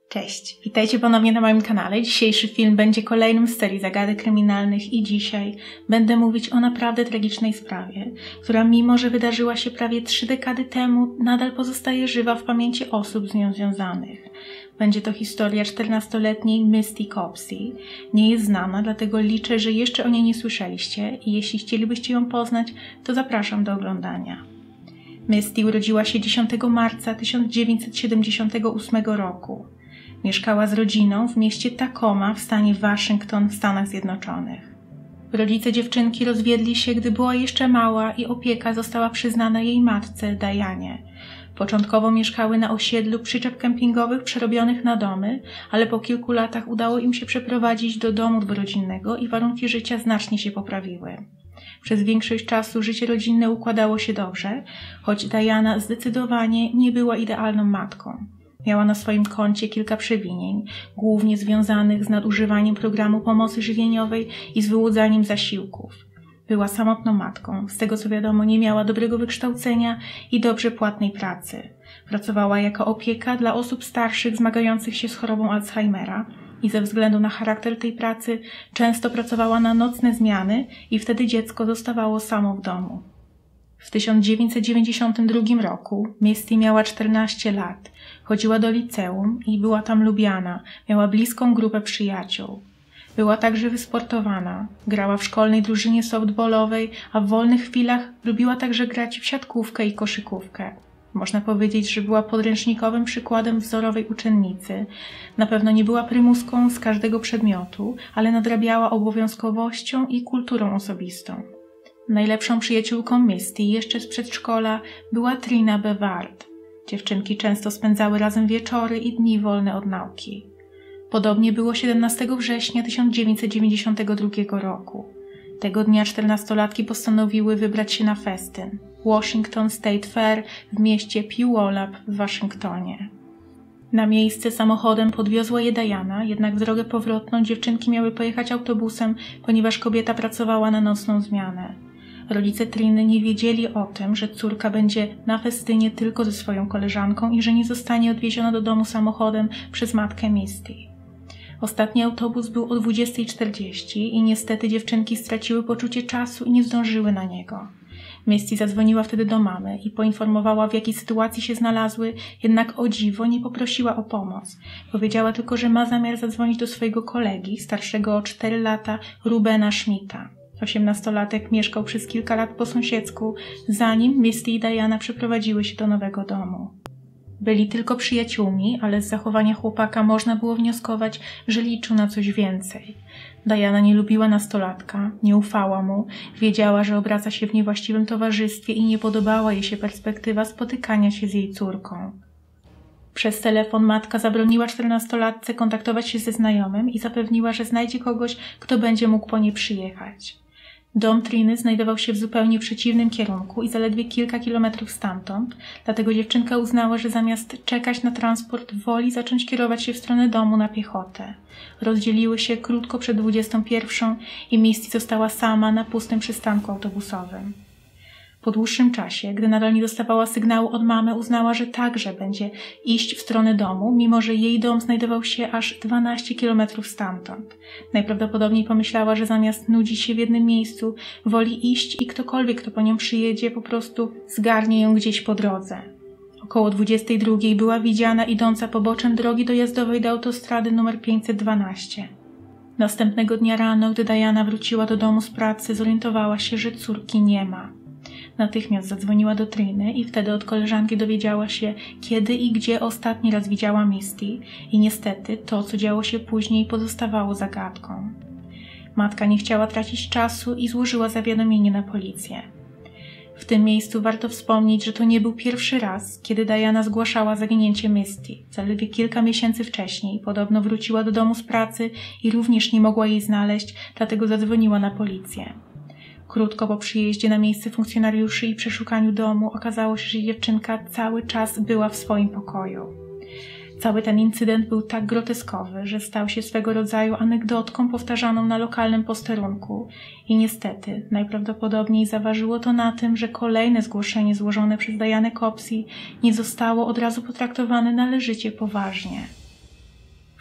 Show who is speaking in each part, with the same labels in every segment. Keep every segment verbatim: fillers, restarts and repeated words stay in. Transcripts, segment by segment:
Speaker 1: Cześć, witajcie ponownie na moim kanale. Dzisiejszy film będzie kolejnym z serii zagadek kryminalnych i dzisiaj będę mówić o naprawdę tragicznej sprawie, która mimo, że wydarzyła się prawie trzy dekady temu, nadal pozostaje żywa w pamięci osób z nią związanych. Będzie to historia czternastoletniej Misty Copsey. Nie jest znana, dlatego liczę, że jeszcze o niej nie słyszeliście i jeśli chcielibyście ją poznać, to zapraszam do oglądania. Misty urodziła się dziesiątego marca tysiąc dziewięćset siedemdziesiątego ósmego roku. Mieszkała z rodziną w mieście Tacoma w stanie Waszyngton w Stanach Zjednoczonych. Rodzice dziewczynki rozwiedli się, gdy była jeszcze mała i opieka została przyznana jej matce, Dianie. Początkowo mieszkały na osiedlu przyczep kempingowych przerobionych na domy, ale po kilku latach udało im się przeprowadzić do domu dwurodzinnego i warunki życia znacznie się poprawiły. Przez większość czasu życie rodzinne układało się dobrze, choć Diana zdecydowanie nie była idealną matką. Miała na swoim koncie kilka przewinień, głównie związanych z nadużywaniem programu pomocy żywieniowej i z wyłudzaniem zasiłków. Była samotną matką, z tego co wiadomo nie miała dobrego wykształcenia i dobrze płatnej pracy. Pracowała jako opieka dla osób starszych zmagających się z chorobą Alzheimera i ze względu na charakter tej pracy często pracowała na nocne zmiany i wtedy dziecko zostawało samo w domu. W tysiąc dziewięćset dziewięćdziesiątym drugim roku Misty miała czternaście lat, chodziła do liceum i była tam lubiana, miała bliską grupę przyjaciół. Była także wysportowana, grała w szkolnej drużynie softballowej, a w wolnych chwilach lubiła także grać w siatkówkę i koszykówkę. Można powiedzieć, że była podręcznikowym przykładem wzorowej uczennicy. Na pewno nie była prymuską z każdego przedmiotu, ale nadrabiała obowiązkowością i kulturą osobistą. Najlepszą przyjaciółką Misty jeszcze z przedszkola była Trina Bevard. Dziewczynki często spędzały razem wieczory i dni wolne od nauki. Podobnie było siedemnastego września tysiąc dziewięćset dziewięćdziesiątego drugiego roku. Tego dnia czternastolatki postanowiły wybrać się na festyn – Washington State Fair w mieście Puyallup w Waszyngtonie. Na miejsce samochodem podwiozła je Diana, jednak w drogę powrotną dziewczynki miały pojechać autobusem, ponieważ kobieta pracowała na nocną zmianę. Rodzice Triny nie wiedzieli o tym, że córka będzie na festynie tylko ze swoją koleżanką i że nie zostanie odwieziona do domu samochodem przez matkę Misty. Ostatni autobus był o dwudziestej czterdzieści i niestety dziewczynki straciły poczucie czasu i nie zdążyły na niego. Misty zadzwoniła wtedy do mamy i poinformowała, w jakiej sytuacji się znalazły, jednak o dziwo nie poprosiła o pomoc. Powiedziała tylko, że ma zamiar zadzwonić do swojego kolegi, starszego o cztery lata, Rubena Schmidta. Osiemnastolatek mieszkał przez kilka lat po sąsiedzku, zanim Misty i Diana przeprowadziły się do nowego domu. Byli tylko przyjaciółmi, ale z zachowania chłopaka można było wnioskować, że liczył na coś więcej. Diana nie lubiła nastolatka, nie ufała mu, wiedziała, że obraca się w niewłaściwym towarzystwie i nie podobała jej się perspektywa spotykania się z jej córką. Przez telefon matka zabroniła czternastolatce kontaktować się ze znajomym i zapewniła, że znajdzie kogoś, kto będzie mógł po nie przyjechać. Dom Triny znajdował się w zupełnie przeciwnym kierunku i zaledwie kilka kilometrów stamtąd, dlatego dziewczynka uznała, że zamiast czekać na transport woli zacząć kierować się w stronę domu na piechotę. Rozdzieliły się krótko przed dwudziestą pierwszą i Misty została sama na pustym przystanku autobusowym. Po dłuższym czasie, gdy nadal nie dostawała sygnału od mamy, uznała, że także będzie iść w stronę domu, mimo że jej dom znajdował się aż dwanaście kilometrów stamtąd. Najprawdopodobniej pomyślała, że zamiast nudzić się w jednym miejscu, woli iść i ktokolwiek, kto po nią przyjedzie, po prostu zgarnie ją gdzieś po drodze. Około dwudziestej drugiej była widziana idąca poboczem drogi dojazdowej do autostrady numer pięćset dwanaście. Następnego dnia rano, gdy Diana wróciła do domu z pracy, zorientowała się, że córki nie ma. Natychmiast zadzwoniła do Triny i wtedy od koleżanki dowiedziała się, kiedy i gdzie ostatni raz widziała Misty i niestety to, co działo się później, pozostawało zagadką. Matka nie chciała tracić czasu i złożyła zawiadomienie na policję. W tym miejscu warto wspomnieć, że to nie był pierwszy raz, kiedy Diana zgłaszała zaginięcie Misty. Zaledwie kilka miesięcy wcześniej podobno wróciła do domu z pracy i również nie mogła jej znaleźć, dlatego zadzwoniła na policję. Krótko po przyjeździe na miejsce funkcjonariuszy i przeszukaniu domu okazało się, że dziewczynka cały czas była w swoim pokoju. Cały ten incydent był tak groteskowy, że stał się swego rodzaju anegdotką powtarzaną na lokalnym posterunku i niestety najprawdopodobniej zaważyło to na tym, że kolejne zgłoszenie złożone przez Dianę Copsey nie zostało od razu potraktowane należycie poważnie.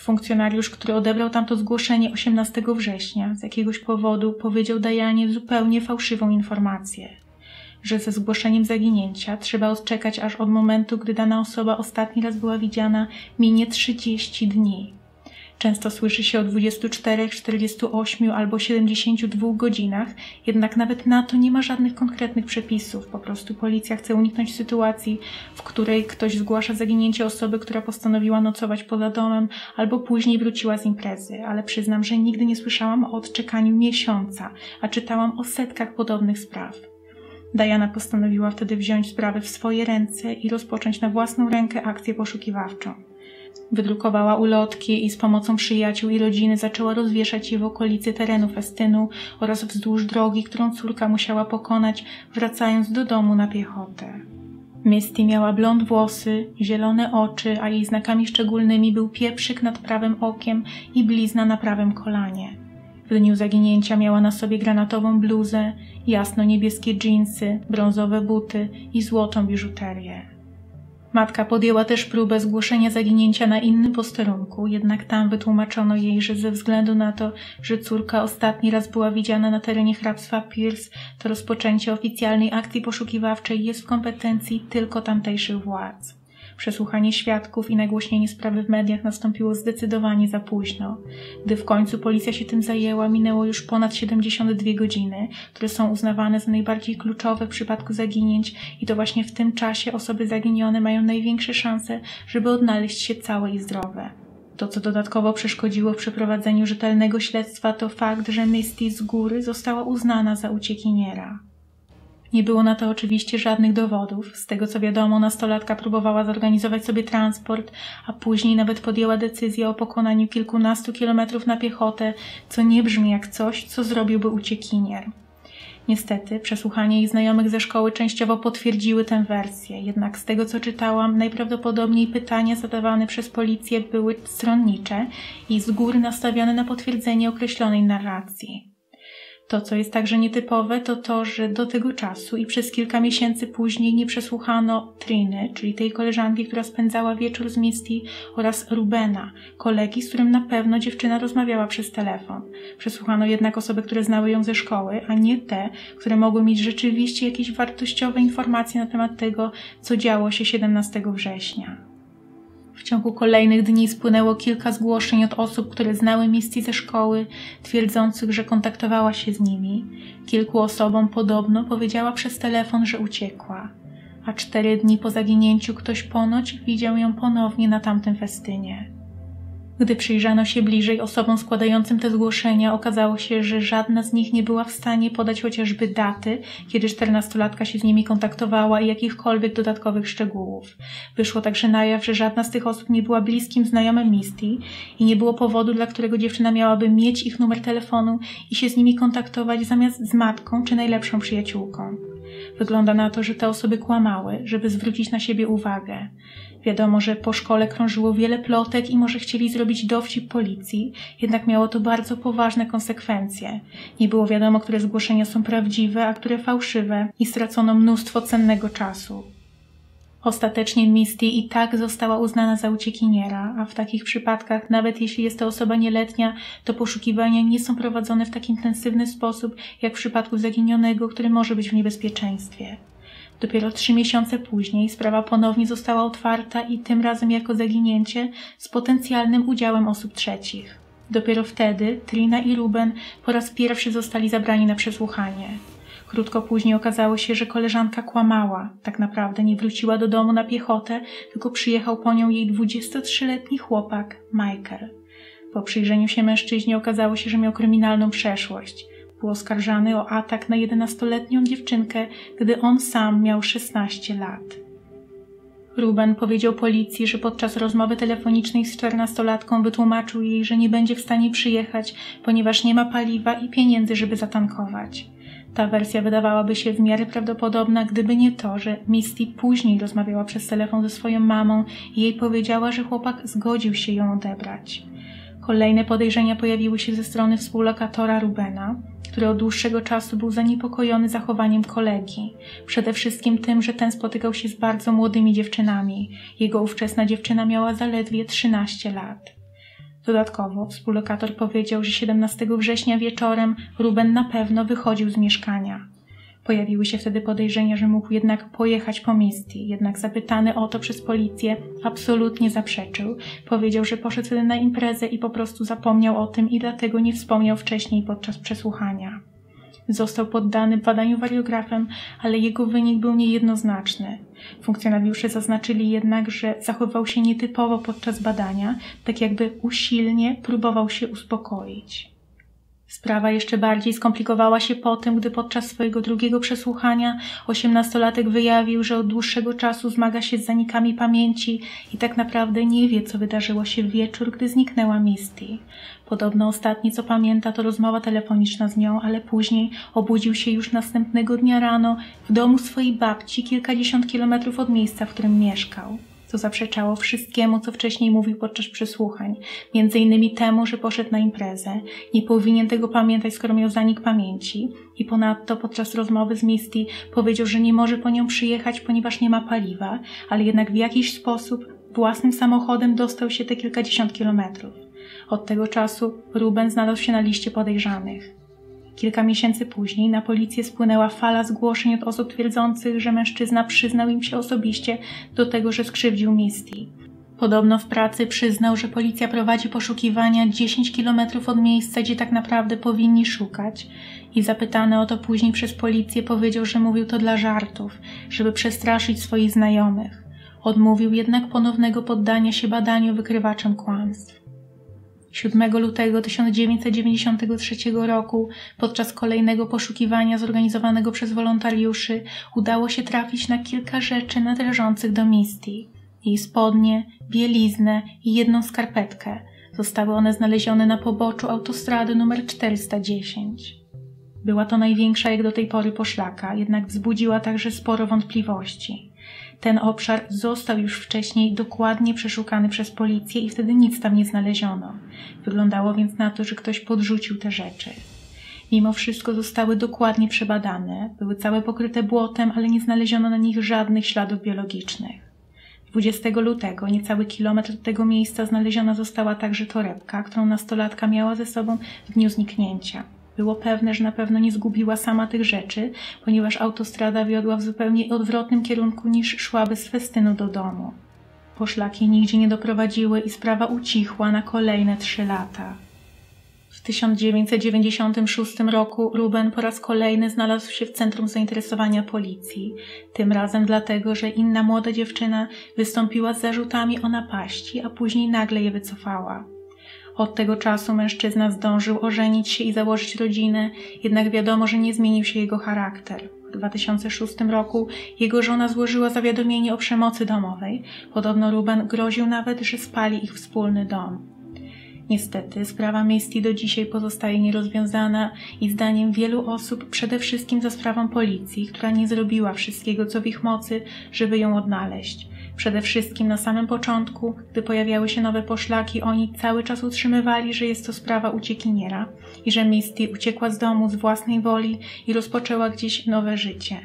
Speaker 1: Funkcjonariusz, który odebrał tamto zgłoszenie osiemnastego września, z jakiegoś powodu powiedział Dianie zupełnie fałszywą informację, że ze zgłoszeniem zaginięcia trzeba odczekać aż od momentu, gdy dana osoba ostatni raz była widziana, minie trzydzieści dni. Często słyszy się o dwudziestu czterech, czterdziestu ośmiu albo siedemdziesięciu dwóch godzinach, jednak nawet na to nie ma żadnych konkretnych przepisów. Po prostu policja chce uniknąć sytuacji, w której ktoś zgłasza zaginięcie osoby, która postanowiła nocować poza domem albo później wróciła z imprezy, ale przyznam, że nigdy nie słyszałam o odczekaniu miesiąca, a czytałam o setkach podobnych spraw. Diana postanowiła wtedy wziąć sprawę w swoje ręce i rozpocząć na własną rękę akcję poszukiwawczą. Wydrukowała ulotki i z pomocą przyjaciół i rodziny zaczęła rozwieszać je w okolicy terenu festynu oraz wzdłuż drogi, którą córka musiała pokonać, wracając do domu na piechotę. Misty miała blond włosy, zielone oczy, a jej znakami szczególnymi był pieprzyk nad prawym okiem i blizna na prawym kolanie. W dniu zaginięcia miała na sobie granatową bluzę, jasno-niebieskie dżinsy, brązowe buty i złotą biżuterię. Matka podjęła też próbę zgłoszenia zaginięcia na innym posterunku, jednak tam wytłumaczono jej, że ze względu na to, że córka ostatni raz była widziana na terenie hrabstwa Pierce, to rozpoczęcie oficjalnej akcji poszukiwawczej jest w kompetencji tylko tamtejszych władz. Przesłuchanie świadków i nagłośnienie sprawy w mediach nastąpiło zdecydowanie za późno. Gdy w końcu policja się tym zajęła, minęło już ponad siedemdziesiąt dwie godziny, które są uznawane za najbardziej kluczowe w przypadku zaginięć i to właśnie w tym czasie osoby zaginione mają największe szanse, żeby odnaleźć się całe i zdrowe. To, co dodatkowo przeszkodziło w przeprowadzeniu rzetelnego śledztwa, to fakt, że Misty z góry została uznana za uciekiniera. Nie było na to oczywiście żadnych dowodów. Z tego co wiadomo, nastolatka próbowała zorganizować sobie transport, a później nawet podjęła decyzję o pokonaniu kilkunastu kilometrów na piechotę, co nie brzmi jak coś, co zrobiłby uciekinier. Niestety, przesłuchanie jej znajomych ze szkoły częściowo potwierdziły tę wersję, jednak z tego co czytałam, najprawdopodobniej pytania zadawane przez policję były stronnicze i z góry nastawione na potwierdzenie określonej narracji. To, co jest także nietypowe, to to, że do tego czasu i przez kilka miesięcy później nie przesłuchano Triny, czyli tej koleżanki, która spędzała wieczór z Misty, oraz Rubena, kolegi, z którym na pewno dziewczyna rozmawiała przez telefon. Przesłuchano jednak osoby, które znały ją ze szkoły, a nie te, które mogły mieć rzeczywiście jakieś wartościowe informacje na temat tego, co działo się siedemnastego września. W ciągu kolejnych dni spłynęło kilka zgłoszeń od osób, które znały Misty ze szkoły, twierdzących, że kontaktowała się z nimi. Kilku osobom podobno powiedziała przez telefon, że uciekła, a cztery dni po zaginięciu ktoś ponoć widział ją ponownie na tamtym festynie. Gdy przyjrzano się bliżej osobom składającym te zgłoszenia, okazało się, że żadna z nich nie była w stanie podać chociażby daty, kiedy czternastolatka się z nimi kontaktowała i jakichkolwiek dodatkowych szczegółów. Wyszło także na jaw, że żadna z tych osób nie była bliskim znajomym Misty i nie było powodu, dla którego dziewczyna miałaby mieć ich numer telefonu i się z nimi kontaktować zamiast z matką czy najlepszą przyjaciółką. Wygląda na to, że te osoby kłamały, żeby zwrócić na siebie uwagę. Wiadomo, że po szkole krążyło wiele plotek i może chcieli zrobić dowcip policji, jednak miało to bardzo poważne konsekwencje. Nie było wiadomo, które zgłoszenia są prawdziwe, a które fałszywe i stracono mnóstwo cennego czasu. Ostatecznie Misty i tak została uznana za uciekiniera, a w takich przypadkach, nawet jeśli jest to osoba nieletnia, to poszukiwania nie są prowadzone w tak intensywny sposób, jak w przypadku zaginionego, który może być w niebezpieczeństwie. Dopiero trzy miesiące później sprawa ponownie została otwarta i tym razem jako zaginięcie z potencjalnym udziałem osób trzecich. Dopiero wtedy Trina i Ruben po raz pierwszy zostali zabrani na przesłuchanie. Krótko później okazało się, że koleżanka kłamała. Tak naprawdę nie wróciła do domu na piechotę, tylko przyjechał po nią jej dwudziestotrzyletni chłopak Michael. Po przyjrzeniu się mężczyźnie okazało się, że miał kryminalną przeszłość. Był oskarżany o atak na jedenastoletnią dziewczynkę, gdy on sam miał szesnaście lat. Ruben powiedział policji, że podczas rozmowy telefonicznej z czternastolatką wytłumaczył jej, że nie będzie w stanie przyjechać, ponieważ nie ma paliwa i pieniędzy, żeby zatankować. Ta wersja wydawałaby się w miarę prawdopodobna, gdyby nie to, że Misty później rozmawiała przez telefon ze swoją mamą i jej powiedziała, że chłopak zgodził się ją odebrać. Kolejne podejrzenia pojawiły się ze strony współlokatora Rubena, który od dłuższego czasu był zaniepokojony zachowaniem kolegi. Przede wszystkim tym, że ten spotykał się z bardzo młodymi dziewczynami. Jego ówczesna dziewczyna miała zaledwie trzynaście lat. Dodatkowo współlokator powiedział, że siedemnastego września wieczorem Ruben na pewno wychodził z mieszkania. Pojawiły się wtedy podejrzenia, że mógł jednak pojechać po Misty, jednak zapytany o to przez policję absolutnie zaprzeczył. Powiedział, że poszedł wtedy na imprezę i po prostu zapomniał o tym i dlatego nie wspomniał wcześniej podczas przesłuchania. Został poddany badaniu wariografem, ale jego wynik był niejednoznaczny. Funkcjonariusze zaznaczyli jednak, że zachował się nietypowo podczas badania, tak jakby usilnie próbował się uspokoić. Sprawa jeszcze bardziej skomplikowała się po tym, gdy podczas swojego drugiego przesłuchania osiemnastolatek wyjawił, że od dłuższego czasu zmaga się z zanikami pamięci i tak naprawdę nie wie, co wydarzyło się w wieczór, gdy zniknęła Misty. Podobno ostatnie, co pamięta, to rozmowa telefoniczna z nią, ale później obudził się już następnego dnia rano w domu swojej babci kilkadziesiąt kilometrów od miejsca, w którym mieszkał. Co zaprzeczało wszystkiemu, co wcześniej mówił podczas przesłuchań, między innymi temu, że poszedł na imprezę, nie powinien tego pamiętać, skoro miał zanik pamięci i ponadto podczas rozmowy z Misty powiedział, że nie może po nią przyjechać, ponieważ nie ma paliwa, ale jednak w jakiś sposób własnym samochodem dostał się te kilkadziesiąt kilometrów. Od tego czasu Ruben znalazł się na liście podejrzanych. Kilka miesięcy później na policję spłynęła fala zgłoszeń od osób twierdzących, że mężczyzna przyznał im się osobiście do tego, że skrzywdził Misty. Podobno w pracy przyznał, że policja prowadzi poszukiwania dziesięć kilometrów od miejsca, gdzie tak naprawdę powinni szukać i zapytany o to później przez policję powiedział, że mówił to dla żartów, żeby przestraszyć swoich znajomych. Odmówił jednak ponownego poddania się badaniu wykrywaczem kłamstw. siódmego lutego tysiąc dziewięćset dziewięćdziesiątego trzeciego roku podczas kolejnego poszukiwania zorganizowanego przez wolontariuszy udało się trafić na kilka rzeczy należących do Misty. Jej spodnie, bieliznę i jedną skarpetkę. Zostały one znalezione na poboczu autostrady numer czterysta dziesięć. Była to największa jak do tej pory poszlaka, jednak wzbudziła także sporo wątpliwości. Ten obszar został już wcześniej dokładnie przeszukany przez policję i wtedy nic tam nie znaleziono. Wyglądało więc na to, że ktoś podrzucił te rzeczy. Mimo wszystko zostały dokładnie przebadane, były całe pokryte błotem, ale nie znaleziono na nich żadnych śladów biologicznych. dwudziestego lutego, niecały kilometr od tego miejsca, znaleziona została także torebka, którą nastolatka miała ze sobą w dniu zniknięcia. Było pewne, że na pewno nie zgubiła sama tych rzeczy, ponieważ autostrada wiodła w zupełnie odwrotnym kierunku niż szłaby z festynu do domu. Poszlaki nigdzie nie doprowadziły i sprawa ucichła na kolejne trzy lata. W tysiąc dziewięćset dziewięćdziesiątym szóstym roku Ruben po raz kolejny znalazł się w centrum zainteresowania policji. Tym razem dlatego, że inna młoda dziewczyna wystąpiła z zarzutami o napaści, a później nagle je wycofała. Od tego czasu mężczyzna zdążył ożenić się i założyć rodzinę, jednak wiadomo, że nie zmienił się jego charakter. W dwa tysiące szóstym roku jego żona złożyła zawiadomienie o przemocy domowej. Podobno Ruben groził nawet, że spali ich wspólny dom. Niestety sprawa Misty do dzisiaj pozostaje nierozwiązana i zdaniem wielu osób przede wszystkim za sprawą policji, która nie zrobiła wszystkiego, co w ich mocy, żeby ją odnaleźć. Przede wszystkim na samym początku, gdy pojawiały się nowe poszlaki, oni cały czas utrzymywali, że jest to sprawa uciekiniera i że Misty uciekła z domu z własnej woli i rozpoczęła gdzieś nowe życie.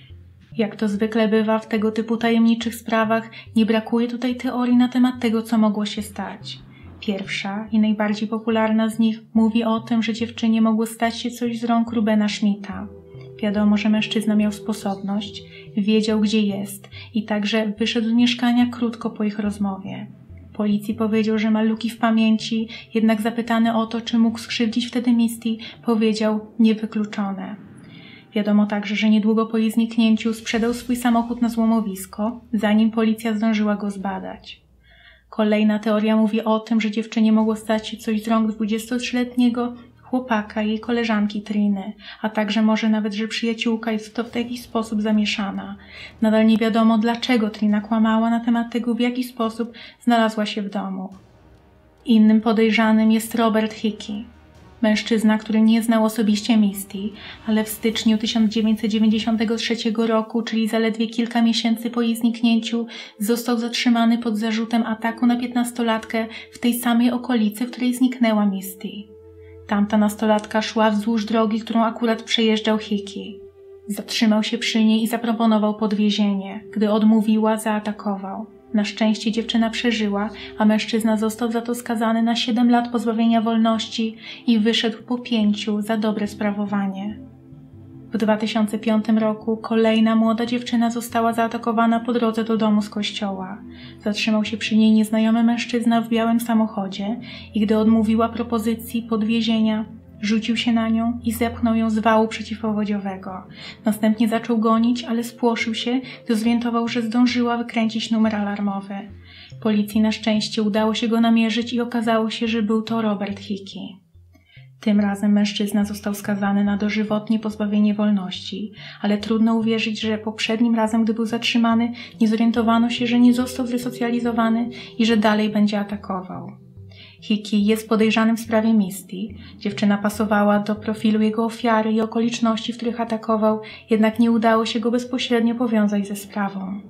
Speaker 1: Jak to zwykle bywa w tego typu tajemniczych sprawach, nie brakuje tutaj teorii na temat tego, co mogło się stać. Pierwsza i najbardziej popularna z nich mówi o tym, że dziewczynie mogło stać się coś z rąk Rubena Schmidta. Wiadomo, że mężczyzna miał sposobność, wiedział, gdzie jest i także wyszedł z mieszkania krótko po ich rozmowie. Policji powiedział, że ma luki w pamięci, jednak zapytany o to, czy mógł skrzywdzić wtedy Misty, powiedział niewykluczone. Wiadomo także, że niedługo po jej zniknięciu sprzedał swój samochód na złomowisko, zanim policja zdążyła go zbadać. Kolejna teoria mówi o tym, że dziewczynie mogło stać się coś z rąk dwudziestotrzyletniego chłopaka, jej koleżanki Triny, a także może nawet, że przyjaciółka jest w to w jakiś sposób zamieszana. Nadal nie wiadomo, dlaczego Trina kłamała na temat tego, w jaki sposób znalazła się w domu. Innym podejrzanym jest Robert Hickey. Mężczyzna, który nie znał osobiście Misty, ale w styczniu tysiąc dziewięćset dziewięćdziesiątego trzeciego roku, czyli zaledwie kilka miesięcy po jej zniknięciu, został zatrzymany pod zarzutem ataku na piętnastolatkę w tej samej okolicy, w której zniknęła Misty. Tamta nastolatka szła wzdłuż drogi, którą akurat przejeżdżał Hickey. Zatrzymał się przy niej i zaproponował podwiezienie. Gdy odmówiła, zaatakował. Na szczęście dziewczyna przeżyła, a mężczyzna został za to skazany na siedem lat pozbawienia wolności i wyszedł po pięciu za dobre sprawowanie. W dwa tysiące piątym roku kolejna młoda dziewczyna została zaatakowana po drodze do domu z kościoła. Zatrzymał się przy niej nieznajomy mężczyzna w białym samochodzie i gdy odmówiła propozycji podwiezienia, rzucił się na nią i zepchnął ją z wału przeciwpowodziowego. Następnie zaczął gonić, ale spłoszył się, gdy zorientował, że zdążyła wykręcić numer alarmowy. Policji na szczęście udało się go namierzyć i okazało się, że był to Robert Hickey. Tym razem mężczyzna został skazany na dożywotnie pozbawienie wolności, ale trudno uwierzyć, że poprzednim razem, gdy był zatrzymany, nie zorientowano się, że nie został zresocjalizowany i że dalej będzie atakował. Hickey jest podejrzanym w sprawie Misty. Dziewczyna pasowała do profilu jego ofiary i okoliczności, w których atakował, jednak nie udało się go bezpośrednio powiązać ze sprawą.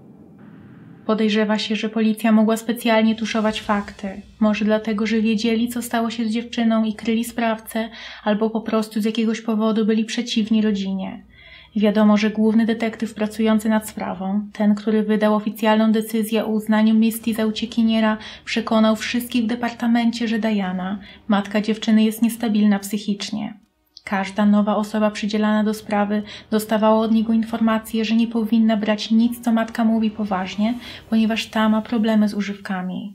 Speaker 1: Podejrzewa się, że policja mogła specjalnie tuszować fakty. Może dlatego, że wiedzieli, co stało się z dziewczyną i kryli sprawcę, albo po prostu z jakiegoś powodu byli przeciwni rodzinie. Wiadomo, że główny detektyw pracujący nad sprawą, ten, który wydał oficjalną decyzję o uznaniu Misty za uciekiniera, przekonał wszystkich w departamencie, że Diana, matka dziewczyny, jest niestabilna psychicznie. Każda nowa osoba przydzielana do sprawy dostawała od niego informację, że nie powinna brać nic, co matka mówi, poważnie, ponieważ ta ma problemy z używkami.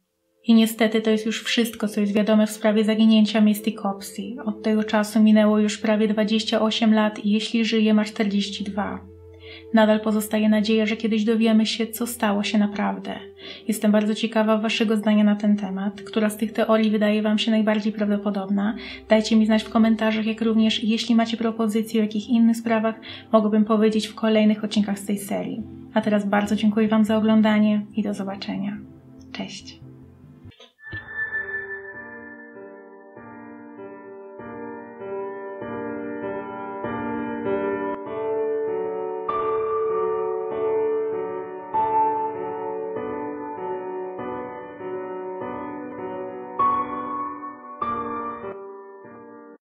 Speaker 1: I niestety to jest już wszystko, co jest wiadome w sprawie zaginięcia Misty Copsey. Od tego czasu minęło już prawie dwadzieścia osiem lat i jeśli żyje, ma czterdzieści dwa. Nadal pozostaje nadzieja, że kiedyś dowiemy się, co stało się naprawdę. Jestem bardzo ciekawa waszego zdania na ten temat. Która z tych teorii wydaje wam się najbardziej prawdopodobna? Dajcie mi znać w komentarzach, jak również jeśli macie propozycje o jakich innych sprawach, mogłabym powiedzieć w kolejnych odcinkach z tej serii. A teraz bardzo dziękuję wam za oglądanie i do zobaczenia. Cześć!